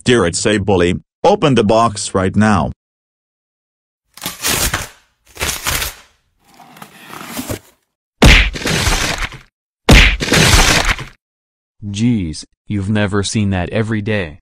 Dear It's a Bully, open the box right now. Geez, you've never seen that every day.